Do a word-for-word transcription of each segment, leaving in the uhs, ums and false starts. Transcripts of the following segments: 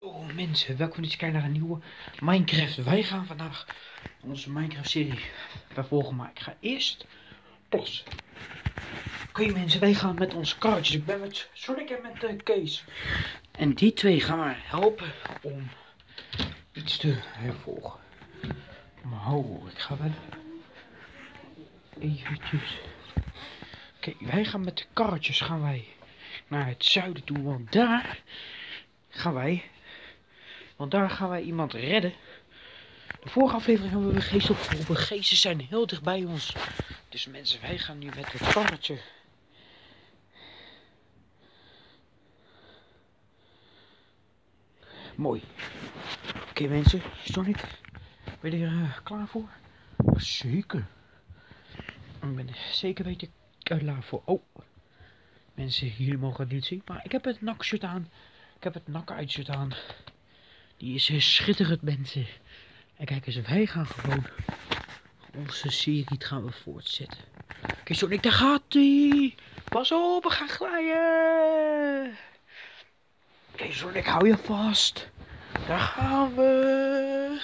Oh mensen, welkom eens kijken naar een nieuwe Minecraft. Wij gaan vandaag onze Minecraft serie vervolgen, maar ik ga eerst plassen. Oké okay, mensen, wij gaan met onze karretjes. Ik ben met Sonic en met uh, Kees. En die twee gaan me helpen om iets te vervolgen. Maar oh, ik ga wel eventjes. Oké, okay, wij gaan met de karretjes gaan wij naar het zuiden toe, want daar gaan wij Want daar gaan wij iemand redden. De vorige aflevering hebben we geest opgeroepen. Geesten zijn heel dicht bij ons. Dus mensen, wij gaan nu met het karretje. Mooi. Oké okay, mensen, Sonic, ben je er uh, klaar voor? Zeker. Ik ben er zeker weten klaar voor. Oh. Mensen, jullie mogen het niet zien. Maar ik heb het nakshirt aan. Ik heb het nakuitshirt aan. Die is uh, schitterend mensen. En kijk eens, wij gaan gewoon onze serie gaan we voortzetten. Kijk Sonic, daar gaat hij. Pas op, we gaan glijden. Kijk Sonic, hou je vast. Daar gaan we.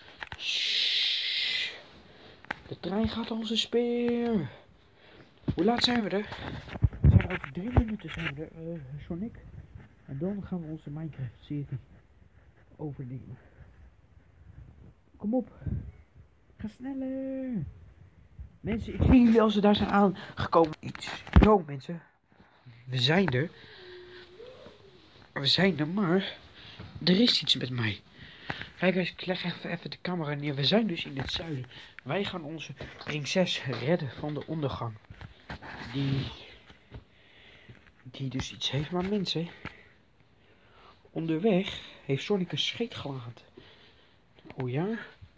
Shhh. De trein gaat onze speer. Hoe laat zijn we er? We zijn er over drie minuten zijn we er, uh, Sonic. En dan gaan we onze Minecraft serie overnemen. Kom op. Ga sneller. Mensen, ik zie jullie als ze daar zijn aangekomen. Iets. Yo mensen. We zijn er. We zijn er, maar er is iets met mij. Kijk eens, ik leg even, even de camera neer. We zijn dus in het zuiden. Wij gaan onze prinses redden van de ondergang. Die... Die dus iets heeft. Maar mensen... Onderweg heeft Sonic een scheet gelaten. Oh ja?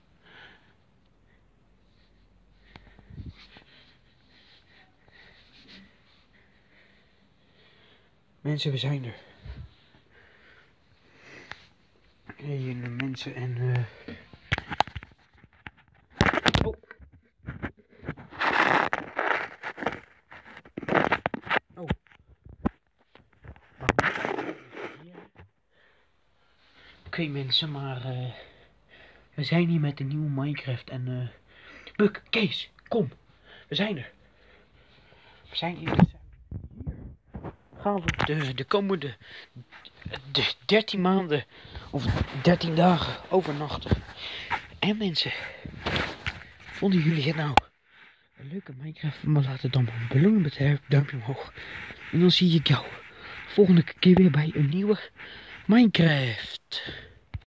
Mensen, we zijn er. Hey, de mensen en... Uh... Oh. Oh. Oké okay, mensen, maar... Uh... We zijn hier met de nieuwe Minecraft en... Uh... Buck, Kees, kom. We zijn er. We zijn hier. Hier gaan we de, de komende de dertien maanden of dertien dagen overnachten. En mensen, vonden jullie het nou een leuke Minecraft? Maar laat het dan maar een beloon met een duimpje omhoog. En dan zie ik jou volgende keer weer bij een nieuwe Minecraft.